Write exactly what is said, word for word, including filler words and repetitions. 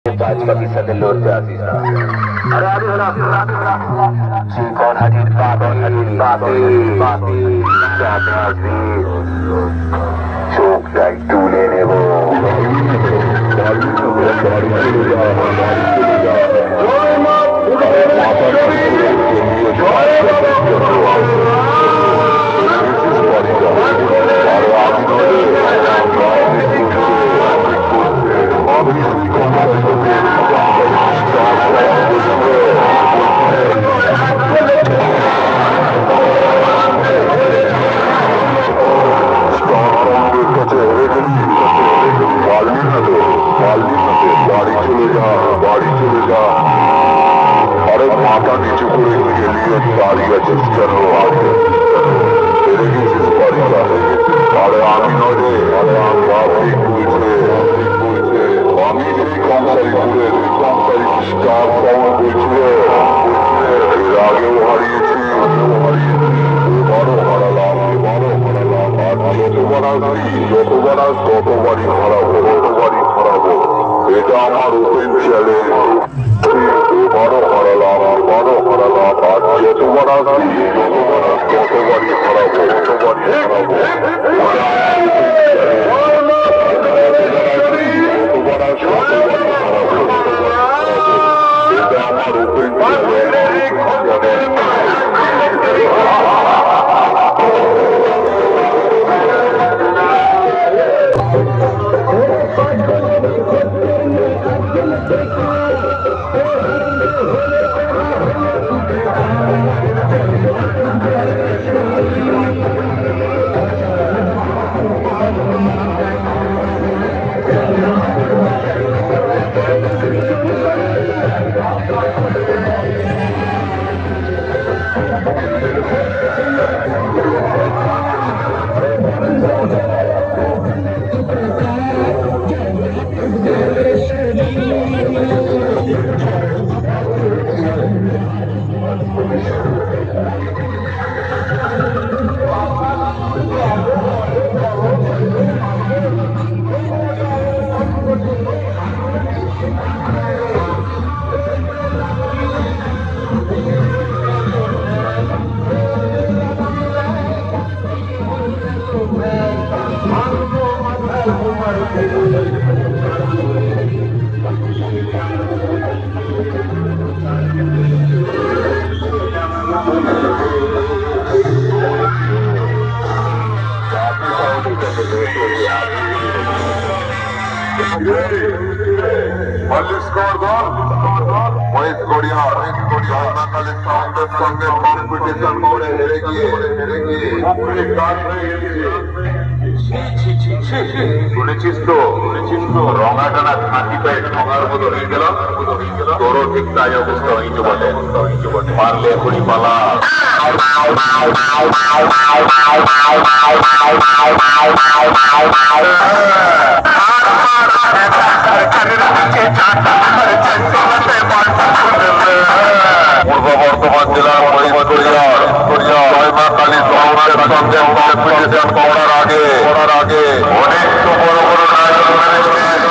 आज का किस्सा दिल लौटते आजीजा अरे अरे कौन हदीद बाबी बाबी बाबी जाते आजीज चोक टाइट टू लेने वो माता नीचे को के लिए सारी एडजस्ट कर लो आगे तेरे की जिस बारी का है अरे आमी नोडे अरे आम बापी कुलसे कुलसे आमी जी कौन सारी पूरे कौन सारी स्टार कौन कुलसे फिर आगे वो हरिए थी वो हरिए थी बारो हरा लाभ बारो हरा लाभ आज जो तो बना थी जो तो बना तो तो बारी खराब हो तो बारी खराब हो बेटा हमार ओपन चले बारो हरा लाभ बारो हरा लाभ आज जो तो बना थी जो तो बना तो तो बारी खराब हो तो बारी खराब हो तो बना तो तो बारी खराब हो बेटा हमार ओपन चले শুনেছিস তো শুনেছিস তো রঙা টানা খাঁটি পায়ে ঠঙার মতো হয়ে গেল তোরও ঠিক তাই অবস্থা হইতে বটে পারলে এখনই পালা পূর্ব বর্ধমান জেলার জয়মা কালী সমাজের সঙ্গে কম্পিটিশন করার আগে করার আগে অনেক তো বড় বড় নায়ক